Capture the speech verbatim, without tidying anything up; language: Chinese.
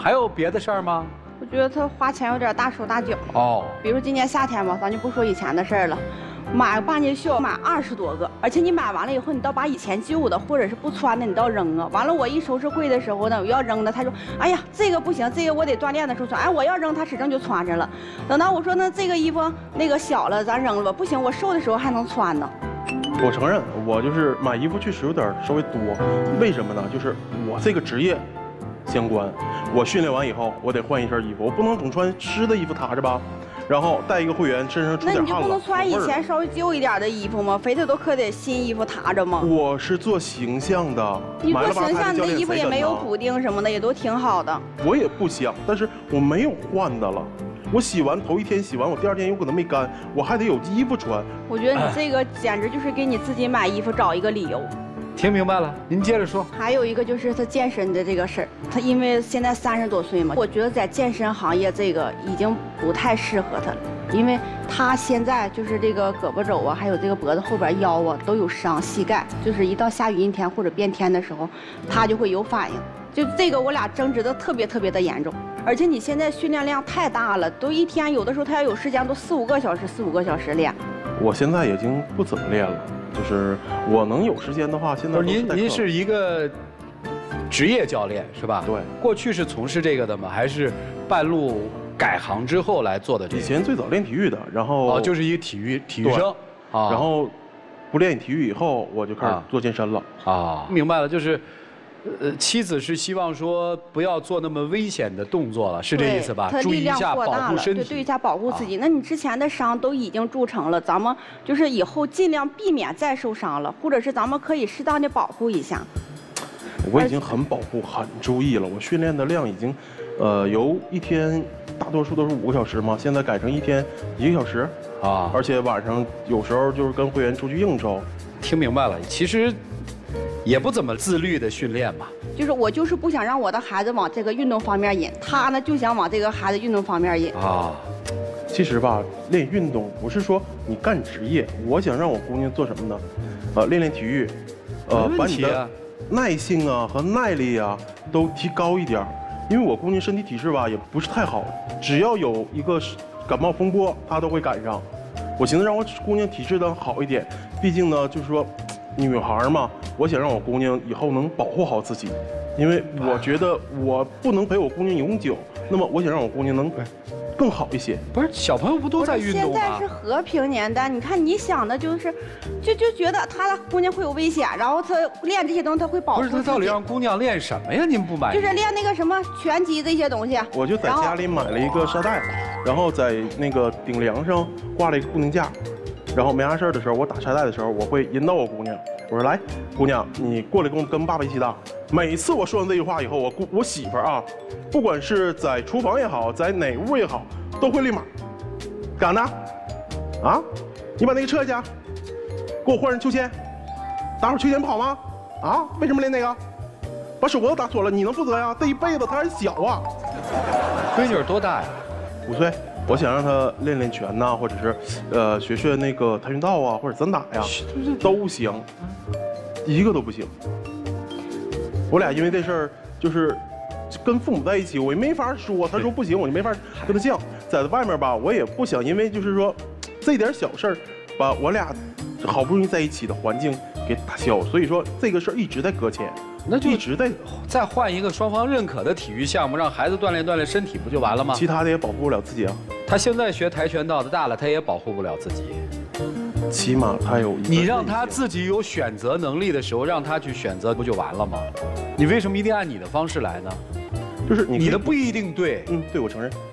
还有别的事儿吗？ 我觉得他花钱有点大手大脚。 哦， 比如今年夏天吧，咱就不说以前的事儿了。 买半截袖买二十多个，而且你买完了以后，你倒把以前旧的或者是不穿的，你倒扔啊。完了，我一收拾柜的时候呢，我要扔的，他说：“哎呀，这个不行，这个我得锻炼的时候穿。”哎，我要扔，他始终就穿着了。等到我说那这个衣服那个小了，咱扔了吧？不行，我瘦的时候还能穿呢。 我承认，我就是买衣服确实有点稍微多。为什么呢？就是我这个职业相关，我训练完以后，我得换一身衣服，我不能总穿湿的衣服踏着吧。 然后带一个会员，身上出点汗了， 那你就不能穿以前稍微旧一点的衣服吗？非得都可得新衣服踏着吗？ 我是做形象的， 你做形象，你的衣服也没有补丁什么的，也都挺好的。 我也不想，但是我没有换的了。我洗完头一天洗完，我第二天有可能没干，我还得有衣服穿。 我觉得你这个简直就是给你自己买衣服找一个理由。 听明白了，您接着说。 还有一个就是他健身的这个事儿，他因为现在三十多岁嘛，我觉得在健身行业这个已经不太适合他了，因为他现在就是这个胳膊肘啊，还有这个脖子后边腰啊都有伤，膝盖就是一到下雨阴天或者变天的时候，他就会有反应。就这个我俩争执的特别特别的严重，而且你现在训练量太大了，都一天有的时候他要有时间都四五个小时，四五个小时练。 我现在已经不怎么练了。 就是我能有时间的话，现在您您是一个职业教练是吧？ 对。 过去是从事这个的吗？还是半路改行之后来做的这个？ 以前最早练体育的，然后哦，就是一个体育体育生啊。然后不练体育以后，我就开始做健身了啊。明白了，就是。 呃，妻子是希望说不要做那么危险的动作了，是这意思吧？注意一下保护身体， 对，对一下保护自己。那你之前的伤都已经铸成了，咱们就是以后尽量避免再受伤了，或者是咱们可以适当的保护一下。 我已经很保护、很注意了。我训练的量已经，呃，由一天大多数都是五个小时嘛，现在改成一天一个小时啊。而且晚上有时候就是跟会员出去应酬。 听明白了，其实。 也不怎么自律的训练吧， 就是我就是不想让我的孩子往这个运动方面引，他呢就想往这个孩子运动方面引啊。其实吧，练运动不是说你干职业，我想让我姑娘做什么呢？呃，练练体育，呃，把你的耐性啊和耐力啊都提高一点，因为我姑娘身体体质吧也不是太好，只要有一个感冒风波，她都会赶上。我寻思让我姑娘体质能好一点，毕竟呢就是说。 女孩嘛，我想让我姑娘以后能保护好自己，因为我觉得我不能陪我姑娘永久，那么我想让我姑娘能更好一些。 不是小朋友不都在运动吗？ 现在是和平年代，你看你想的就是，就就觉得他的姑娘会有危险，然后他练这些东西他会保护自己。 不是他到底让姑娘练什么呀？您不满意？ 就是练那个什么拳击这些东西。 我就在家里买了一个沙袋，然后在那个顶梁上挂了一个固定架。 然后没啥事的时候，我打沙袋的时候，我会引导我姑娘，我说来，姑娘，你过来跟跟爸爸一起打。每次我说完这句话以后，我姑我媳妇儿啊，不管是在厨房也好，在哪屋也好，都会立马干呢。啊，你把那个撤下去，给我换上秋千，打会儿秋千不好吗？啊，为什么练那个？把手脖子打错了，你能负责呀？这一辈子他还小啊。 闺女多大呀？ 五岁。 我想让他练练拳呐，或者是，呃，学学那个跆拳道啊，或者散打呀，都行，一个都不行。我俩因为这事儿就是跟父母在一起，我也没法说，他说不行，我就没法跟他犟。在外面吧，我也不想因为就是说这点小事儿，把我俩好不容易在一起的环境给打消。所以说这个事儿一直在搁浅。 那就一直在再换一个双方认可的体育项目，让孩子锻炼锻炼身体，不就完了吗？ 其他的也保护不了自己啊。 他现在学跆拳道的大了，他也保护不了自己。 起码他有一个。 你让他自己有选择能力的时候，让他去选择，不就完了吗？你为什么一定按你的方式来呢？ 就是你你的不一定对。 嗯，对，我承认。